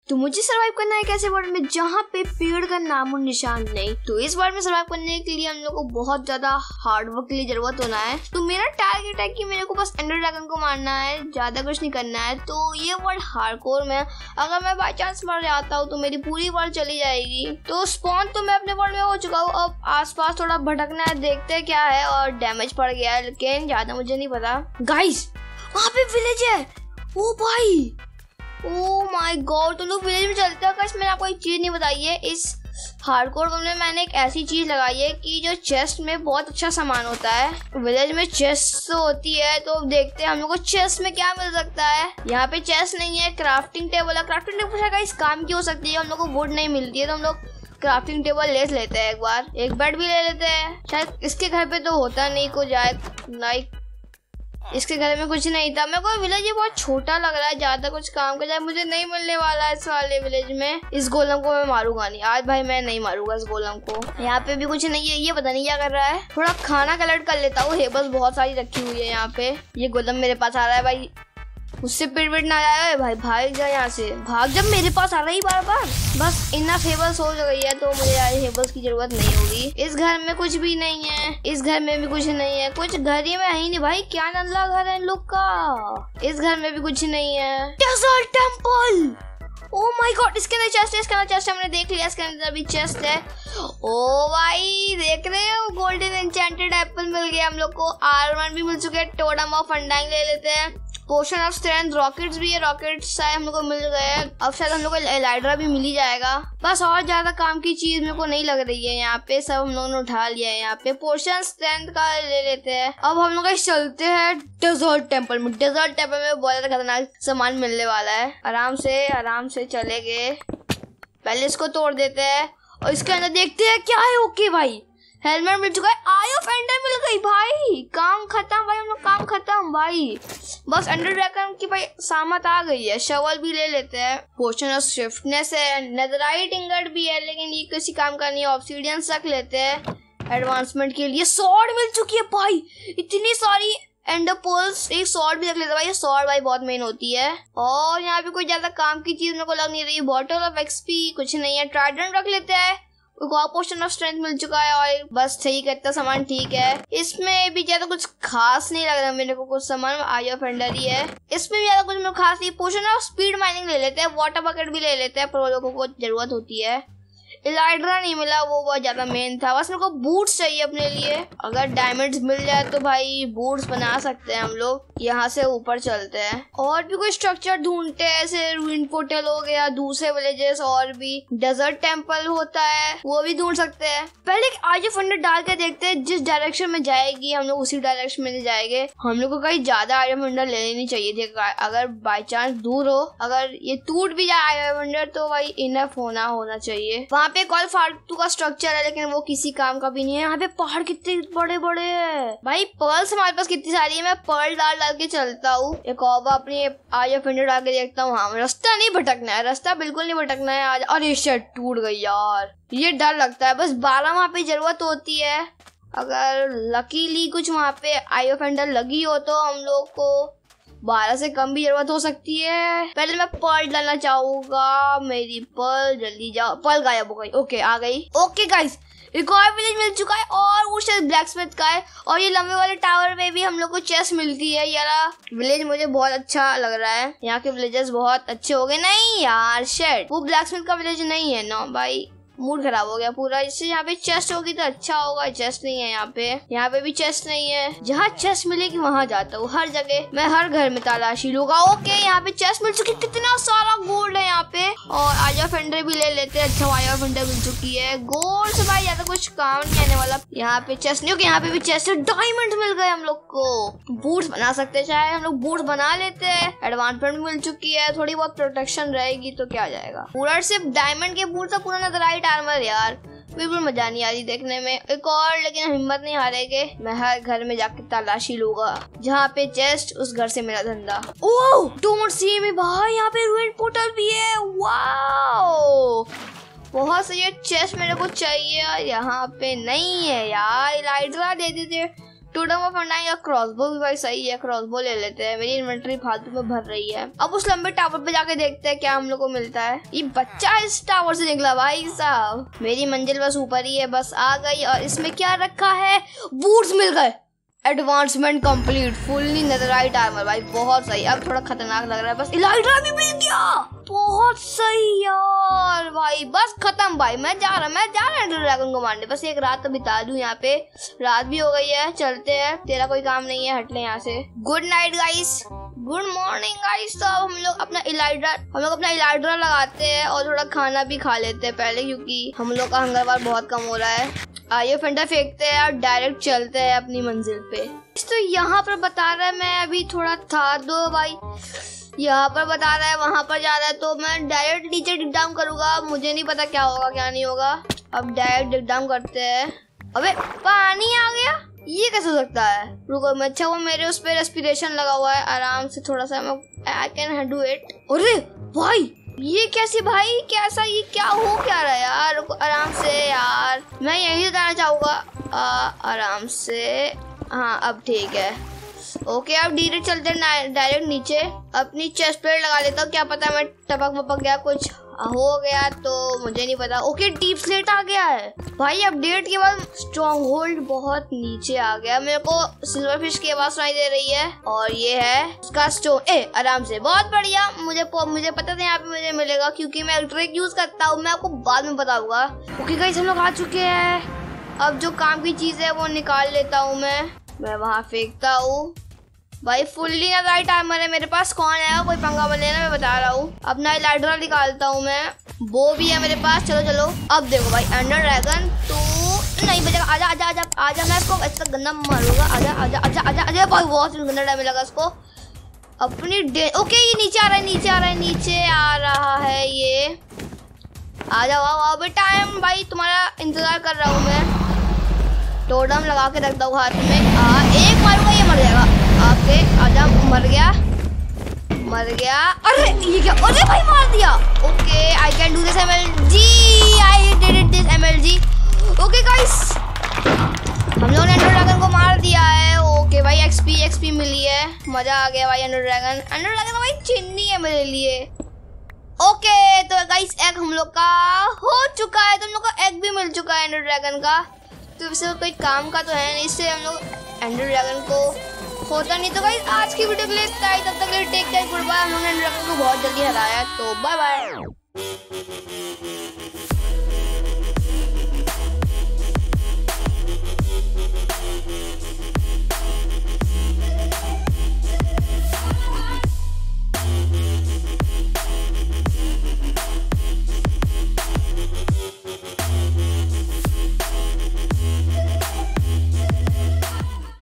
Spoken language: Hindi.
तो मुझे सरवाइव करना है कैसे वर्ल्ड में जहाँ पे पेड़ का नाम और निशान नहीं। तो इस वर्ल्ड में सरवाइव करने के लिए हम लोग को बहुत ज्यादा हार्ड वर्क के लिए जरूरत होना है। तो मेरा टारगेट है कि मेरे को बस एंडर ड्रैगन को मारना है, ज्यादा कुछ नहीं करना है। तो ये वर्ल्ड हार्डकोर में, अगर मैं बाई चांस मर जाता हूँ तो मेरी पूरी वर्ल्ड चली जाएगी। तो स्पॉन तो मैं अपने वर्ल्ड में हो चुका हूँ, अब आसपास थोड़ा भटकना है, देखते हैं क्या है। और डैमेज पड़ गया है लेकिन ज्यादा मुझे नहीं पता। गाइस वहाँ पे विलेज है। ओ भाई, ओ माय गॉड, तुम लोग विलेज में चलते हो। गाइस मैंने आपको एक चीज नहीं बताई है, इस हार्डकोर में मैंने एक ऐसी चीज लगाई है कि जो चेस्ट में बहुत अच्छा सामान होता है। विलेज में चेस्ट तो होती है, तो देखते हैं हम लोग को चेस्ट में क्या मिल सकता है। यहाँ पे चेस्ट नहीं है, क्राफ्टिंग टेबल है। क्राफ्टिंग टेबल का इस काम की हो सकती है, हम लोग को वुड नहीं मिलती है तो हम लोग क्राफ्टिंग टेबल ले लेते हैं। एक बार एक बेड भी ले लेते हैं। शायद इसके घर पे तो होता नहीं कुछ, लाइक इसके घर में कुछ नहीं था। मेरे को विलेज ये बहुत छोटा लग रहा है, ज्यादा कुछ काम का मुझे नहीं मिलने वाला है इस वाले विलेज में। इस गोलम को मैं मारूंगा नहीं आज भाई, मैं नहीं मारूंगा इस गोलम को। यहाँ पे भी कुछ नहीं है, ये पता नहीं क्या कर रहा है। थोड़ा खाना कलेक्ट कर लेता हूँ, हेबल्स बहुत सारी रखी हुई है यहाँ पे। ये गोलम मेरे पास आ रहा है भाई, उससे पेट ना आया भाई, भाग जा यहाँ से, भाग। जब मेरे पास आ रही बार बार, बस इनफ हेबल्स हो गई है तो मुझे यार हेबल्स की जरूरत नहीं होगी। इस घर में कुछ भी नहीं है, इस घर में भी कुछ नहीं है, कुछ घर ही में है ही नहीं भाई। क्या नल्ला घर है इन लोग का। इस घर में भी कुछ नहीं है। Desert temple, oh my god, इसके अंदर चेस्ट है, इसके अंदर चेस्ट है, हमने देख लिया, इसके अंदर भी चेस्ट है। ओ भाई देख रहे हो, गोल्डन एन्चेंटेड एप्पल मिल गया हम लोग को। आर्मर भी मिल चुके हैं, टोटम ऑफ अंडाइंग ले लेते हैं। पोशन ऑफ स्ट्रेंथ, रॉकेट्स भी है, रॉकेट्स शायद हम लोग को मिल गए हैं। अब शायद हम लोग को एलाइड्रा भी मिल ही जाएगा। बस और ज्यादा काम की चीज मेरे को नहीं लग रही है यहाँ पे, सब हम लोगों ने उठा लिया है। यहाँ पे पोशन स्ट्रेंथ का ले लेते हैं। अब हम लोग चलते हैं डेजर्ट टेंपल में। डेजर्ट टेंपल में बहुत ज्यादा खतरनाक सामान मिलने वाला है। आराम से चलेंगे, पहले इसको तोड़ देते हैं और इसके अंदर देखते हैं क्या है। ओके भाई, हेलमेट मिल चुका है, आई ऑफ एंडर मिल गई भाई, काम खत्म भाई, हम लोग काम खत्म भाई। बस एंडर ड्रैगन की भाई सामत आ गई है। शवल भी ले लेते हैं। पोशन ऑफ स्विफ्टनेस है, नेदराइट इंगट भी है लेकिन ये किसी काम का नहीं है। ऑब्सीडियन रख लेते हैं एडवांसमेंट के लिए। सॉर्ड मिल चुकी है भाई, इतनी सारी एंडर पोल्स, एक सॉर्ड भी रख लेते हैं भाई। सॉर्ड भाई बहुत मेन होती है। और यहाँ पे कोई ज्यादा काम की चीज मेरे को लग नहीं रही। बॉटल ऑफ एक्सपी कुछ नहीं है। ट्राइडेंट रख लेते हैं, पोशन ऑफ स्ट्रेंथ मिल चुका है और बस सही करता सामान ठीक है। इसमें भी ज्यादा कुछ खास नहीं लग रहा मेरे को, कुछ सामान आई ऑफ एंडर ही है। इसमें भी ज्यादा कुछ मेरे खास नहीं। पोशन ऑफ स्पीड माइनिंग ले लेते हैं, वाटर बकेट भी ले लेते हैं, पर लोगों को जरूरत होती है। एलाइड्रा नहीं मिला, वो बहुत ज्यादा मेन था। बस मेरे को बूट्स चाहिए अपने लिए। अगर डायमंड्स मिल जाए तो भाई बूट्स बना सकते हैं हम लोग। यहाँ से ऊपर चलते हैं और भी कोई स्ट्रक्चर ढूंढते हैं, ऐसे रूइन पोर्टल हो गया, दूसरे विलेजेस, और भी डेजर्ट टेंपल होता है वो भी ढूंढ सकते हैं। पहले आज फंडर डाल के देखते हैं, जिस डायरेक्शन में जाएगी हम लोग उसी डायरेक्शन में जाएंगे। हम लोग को कहीं ज्यादा आइडम फंडर ले लेनी चाहिए थी, अगर बाई चांस दूर हो, अगर ये टूट भी जाए आइडम फंडर तो भाई इनफ होना चाहिए। वहाँ पे एक और फालतू का स्ट्रक्चर है लेकिन वो किसी काम का भी नहीं है। यहाँ पे पहाड़ कितने बड़े बड़े है भाई। पर्ल्स हमारे पास कितनी सारी है, मैं पर्ल डाल के चलता हूँ। एक और अपनी आई ऑफ एंडर डाल के देखता हूँ। हाँ, रास्ता नहीं भटकना है, रास्ता बिल्कुल नहीं भटकना है आज। अरे शिट, टूट गई यार, ये डर लगता है। बस 12 वहाँ पे जरूरत होती है। अगर लकीली कुछ वहाँ पे आई ऑफ एंडर लगी हो तो हम लोग को 12 से कम भी जरूरत हो सकती है। पहले मैं पर्ल डालना चाहूंगा, मेरी पर्ल जल्दी जाओ। पर्ल गायब हो गई, ओके आ गई। ओके गाइस, एक और विलेज मिल चुका है और वो शायद ब्लैकस्मिथ का है। और ये लंबे वाले टावर में भी हम लोग को चेस्ट मिलती है। यार विलेज मुझे बहुत अच्छा लग रहा है, यहाँ के विलेजेस बहुत अच्छे हो गए। नहीं यार शेट, वो ब्लैकस्मिथ का विलेज नहीं है। नो भाई, मूड खराब हो गया पूरा। इससे यहाँ पे चेस्ट होगी तो अच्छा होगा, चेस्ट नहीं है यहाँ पे भी चेस्ट नहीं है। जहाँ चेस्ट मिलेगी वहाँ जाता हूँ, हर जगह मैं हर घर में तलाशी लूंगा। ओके, यहाँ पे चेस्ट मिल चुकी, कितना सारा गोल्ड है यहाँ पे। और आजा फेंडर भी ले लेते हैं। अच्छा, आजा फेंडर मिल चुकी है। गोल्ड से भाई ज्यादा कुछ काम नहीं आने वाला। यहाँ पे चेस्ट नहीं होगी, यहाँ पे भी चेस्ट है। डायमंड मिल गए हम लोग को। बूट्स बना सकते, चाहे हम लोग बूट्स बना लेते हैं। एडवांसमेंट मिल चुकी है, थोड़ी बहुत प्रोटेक्शन रहेगी तो क्या जाएगा। पूरा सिर्फ डायमंड के बूट था, पूरा नेदराइट आर्मर। यार बिल्कुल मजा नहीं आ रही देखने में। एक और, लेकिन हिम्मत नहीं हारेंगे। मैं हर घर में जाके तलाशी लूंगा, जहाँ पे चेस्ट उस घर से मेरा धंधा। ओह डोंट सी मी भाई, यहाँ पे रूइन पोर्टल भी है। वाओ, बहुत सही चेस्ट मेरे को चाहिए। यहाँ पे नहीं है यार। एलाइड्रा दे देते, टोटम ऑफ अंडाई, क्रॉसबो भी भाई सही है, क्रॉसबो ले लेते हैं। मेरी इन्वेंटरी फालतू में भर रही है। अब उस लंबे टावर पे जाके देखते हैं क्या हम लोग को मिलता है। ये बच्चा इस टावर से निकला भाई साहब। मेरी मंजिल बस ऊपर ही है, बस आ गई। और इसमें क्या रखा है, बूट्स मिल गए। Advancement complete, fully netherite armour भाई, बहुत सही। अब थोड़ा खतरनाक लग रहा है, बस इलाइड्रा भी मिल गया, बहुत सही यार भाई। बस खत्म भाई, मैं जा रहा एंडर ड्रैगन को मारने। बस एक रात तो बिता दूं यहाँ पे, रात भी हो गई है, चलते हैं, तेरा कोई काम नहीं है, हट ले यहाँ से। Good night guys, good morning guys. तो अब हम लोग अपना इलाइड्रा लगाते हैं और थोड़ा खाना भी खा लेते हैं पहले, क्योंकि हम लोग का हंगर बार बहुत कम हो रहा है। आइए फंडा फेंकते हैं और डायरेक्ट चलते हैं अपनी मंजिल पे। तो यहाँ पर बता रहा है, मैं अभी थोड़ा था दो भाई, यहाँ पर बता रहा है वहां पर जा रहा है, तो मैं डायरेक्ट नीचे डिग डाउन करूंगा। मुझे नहीं पता क्या होगा क्या नहीं होगा। अब डायरेक्ट डिग डाउन करते हैं। अबे पानी आ गया, ये कैसे हो सकता है? रुको मैं, अच्छा वो मेरे उस पे रेस्पिरेशन लगा हुआ है, आराम से थोड़ा सा मैं आई कैन डू इट। अरे भाई ये कैसे भाई, कैसा ये क्या हो क्या रहा है यार? रुको आराम से यार, मैं यही बताना चाहूंगा, आराम से। हाँ अब ठीक है, ओके। अब डायरेक्ट चलते हैं डायरेक्ट नीचे। अपनी चेस्ट प्लेट लगा लेता हूँ, क्या पता मैं टपक वपक गया, कुछ हो गया तो मुझे नहीं पता। ओके डीप स्लेट आ गया है भाई। अपडेट के बाद स्ट्रॉन्ग होल्ड बहुत नीचे आ गया। मेरे को सिल्वर फिश की आवाज सुनाई दे रही है, और ये है उसका स्टोन। आराम से, बहुत बढ़िया। मुझे पता था यहाँ पे मुझे मिलेगा, क्योंकि मैं ट्रिक यूज करता हूँ, मैं आपको बाद में बताऊंगा। ओके गाइस हम लोग आ चुके हैं। अब जो काम की चीज है वो निकाल लेता हूँ मैं वहाँ फेंकता हूँ भाई। फुल्ली ना राइट आर्मर है मेरे पास, कौन आएगा कोई पंगा मत लेना, मैं बता रहा हूँ। अपना इलाइड्रा निकालता हूँ मैं, वो भी है मेरे पास। चलो अब देखो भाई, एंडर ड्रैगन तू नहीं बचेगा। आजा मैं इसको ऐसा गंदा मारूंगा। आजा भाई, बहुत गंदा डैमेज लगा इसको। अपनी ओके ये नीचे आ रहा है ये। आ जाओ बेटा, भाई तुम्हारा इंतजार कर रहा हूँ मैं। टोटम लगा के रखता हूँ हाथ में। एक मारूंगा ये मर जाएगा। आपके आजा, मर गया। अरे ये क्या, अरे भाई मार दिया। Okay I can do this MLG, I did this MLG। Okay guys हम लोगों ने एंडर ड्रैगन को मार दिया है। ओके भाई XP मिली है, मजा आ गया भाई। एंडर ड्रैगन भाई चिन्नी है मेरे लिए। ओके तो गाइस एग हम लोग का हो चुका है, तुम लोग का एग भी मिल चुका है एंडर ड्रैगन का। तो इससे कोई काम का तो है नहीं, इससे हम लोग एंडर ड्रैगन को होता नहीं। तो गाइस आज की वीडियो के लिए इतना ही, तब तक टेक केयर, गुड बाय। हम लोगों ने एंडर ड्रैगन को बहुत जल्दी हराया, तो बाय बाय।